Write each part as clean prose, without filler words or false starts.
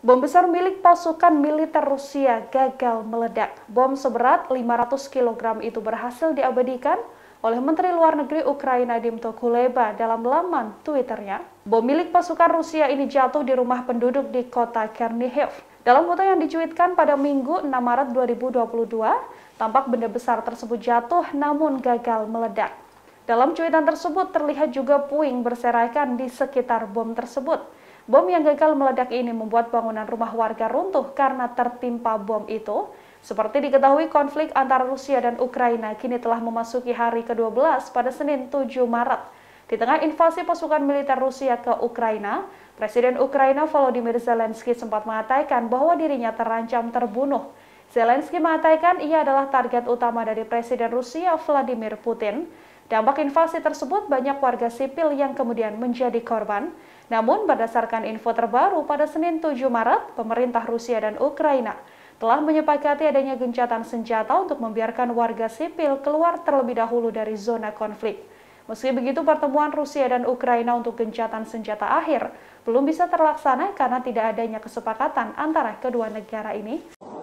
Bom besar milik pasukan militer Rusia gagal meledak. Bom seberat 500 kg itu berhasil diabadikan oleh Menteri Luar Negeri Ukraina Dmytro Kuleba dalam laman Twitternya. Bom milik pasukan Rusia ini jatuh di rumah penduduk di kota Chernihiv. Dalam foto yang dicuitkan pada Minggu 6 Maret 2022, tampak benda besar tersebut jatuh namun gagal meledak. Dalam cuitan tersebut terlihat juga puing berserakan di sekitar bom tersebut. Bom yang gagal meledak ini membuat bangunan rumah warga runtuh karena tertimpa bom itu. Seperti diketahui, konflik antara Rusia dan Ukraina kini telah memasuki hari ke-12 pada Senin 7 Maret. Di tengah invasi pasukan militer Rusia ke Ukraina, Presiden Ukraina Volodymyr Zelensky sempat mengatakan bahwa dirinya terancam terbunuh. Zelensky mengatakan ia adalah target utama dari Presiden Rusia Vladimir Putin. Dampak invasi tersebut banyak warga sipil yang kemudian menjadi korban. Namun berdasarkan info terbaru pada Senin 7 Maret, pemerintah Rusia dan Ukraina telah menyepakati adanya gencatan senjata untuk membiarkan warga sipil keluar terlebih dahulu dari zona konflik. Meski begitu, pertemuan Rusia dan Ukraina untuk gencatan senjata akhir belum bisa terlaksana karena tidak adanya kesepakatan antara kedua negara ini.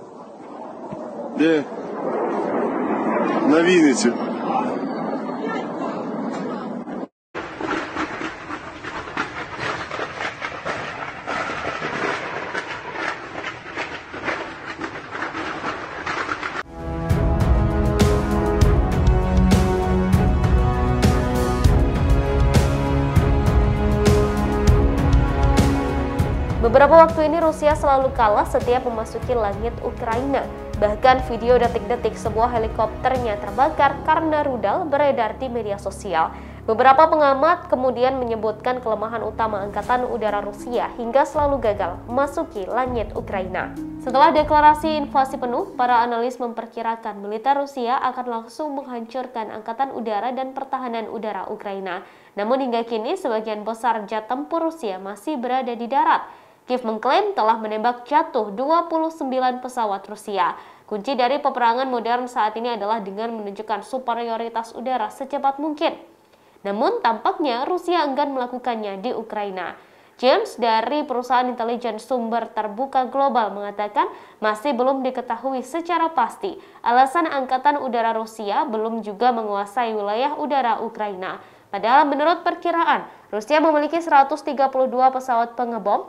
Beberapa waktu ini Rusia selalu kalah setiap memasuki langit Ukraina. Bahkan video detik-detik sebuah helikopternya terbakar karena rudal beredar di media sosial. Beberapa pengamat kemudian menyebutkan kelemahan utama Angkatan Udara Rusia hingga selalu gagal memasuki langit Ukraina. Setelah deklarasi invasi penuh, para analis memperkirakan militer Rusia akan langsung menghancurkan Angkatan Udara dan Pertahanan Udara Ukraina. Namun hingga kini sebagian besar jet tempur Rusia masih berada di darat. Kiev mengklaim telah menembak jatuh 29 pesawat Rusia. Kunci dari peperangan modern saat ini adalah dengan menunjukkan superioritas udara secepat mungkin. Namun tampaknya Rusia enggan melakukannya di Ukraina. James dari perusahaan intelijen sumber terbuka global mengatakan masih belum diketahui secara pasti alasan Angkatan Udara Rusia belum juga menguasai wilayah udara Ukraina. Padahal menurut perkiraan, Rusia memiliki 132 pesawat pengebom,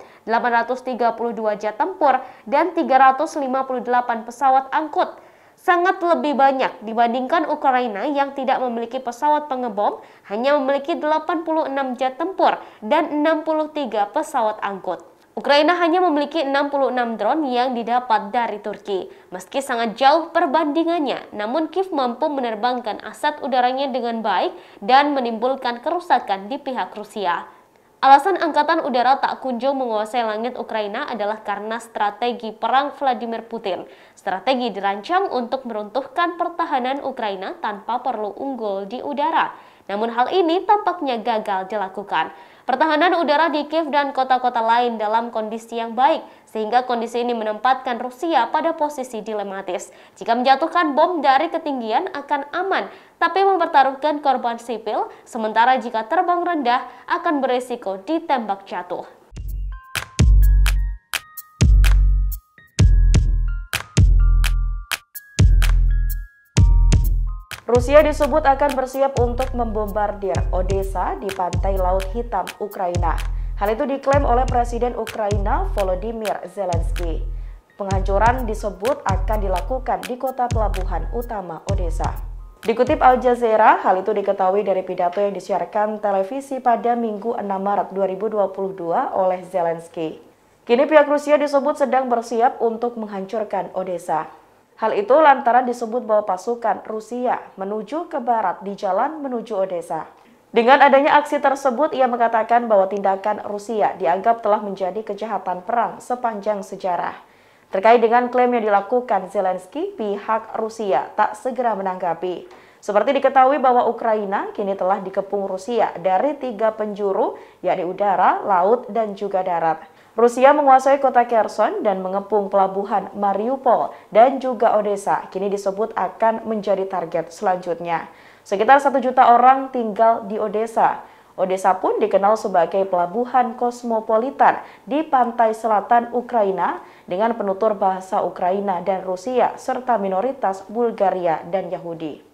832 jet tempur, dan 358 pesawat angkut. Sangat lebih banyak dibandingkan Ukraina yang tidak memiliki pesawat pengebom, hanya memiliki 86 jet tempur dan 63 pesawat angkut. Ukraina hanya memiliki 66 drone yang didapat dari Turki. Meski sangat jauh perbandingannya, namun Kiev mampu menerbangkan aset udaranya dengan baik dan menimbulkan kerusakan di pihak Rusia. Alasan Angkatan Udara tak kunjung menguasai langit Ukraina adalah karena strategi perang Vladimir Putin. Strategi dirancang untuk meruntuhkan pertahanan Ukraina tanpa perlu unggul di udara. Namun hal ini tampaknya gagal dilakukan. Pertahanan udara di Kiev dan kota-kota lain dalam kondisi yang baik, sehingga kondisi ini menempatkan Rusia pada posisi dilematis. Jika menjatuhkan bom dari ketinggian akan aman, tapi mempertaruhkan korban sipil, sementara jika terbang rendah akan berisiko ditembak jatuh. Rusia disebut akan bersiap untuk membombardir Odessa di pantai Laut Hitam Ukraina. Hal itu diklaim oleh Presiden Ukraina Volodymyr Zelensky. Penghancuran disebut akan dilakukan di kota pelabuhan utama Odessa. Dikutip Al Jazeera, hal itu diketahui dari pidato yang disiarkan televisi pada Minggu 6 Maret 2022 oleh Zelensky. Kini pihak Rusia disebut sedang bersiap untuk menghancurkan Odessa. Hal itu lantaran disebut bahwa pasukan Rusia menuju ke barat di jalan menuju Odessa. Dengan adanya aksi tersebut, ia mengatakan bahwa tindakan Rusia dianggap telah menjadi kejahatan perang sepanjang sejarah. Terkait dengan klaim yang dilakukan Zelensky, pihak Rusia tak segera menanggapi. Seperti diketahui bahwa Ukraina kini telah dikepung Rusia dari 3 penjuru, yakni udara, laut, dan juga darat. Rusia menguasai kota Kherson dan mengepung pelabuhan Mariupol dan juga Odessa kini disebut akan menjadi target selanjutnya. Sekitar 1 juta orang tinggal di Odessa. Odessa pun dikenal sebagai pelabuhan kosmopolitan di pantai selatan Ukraina dengan penutur bahasa Ukraina dan Rusia serta minoritas Bulgaria dan Yahudi.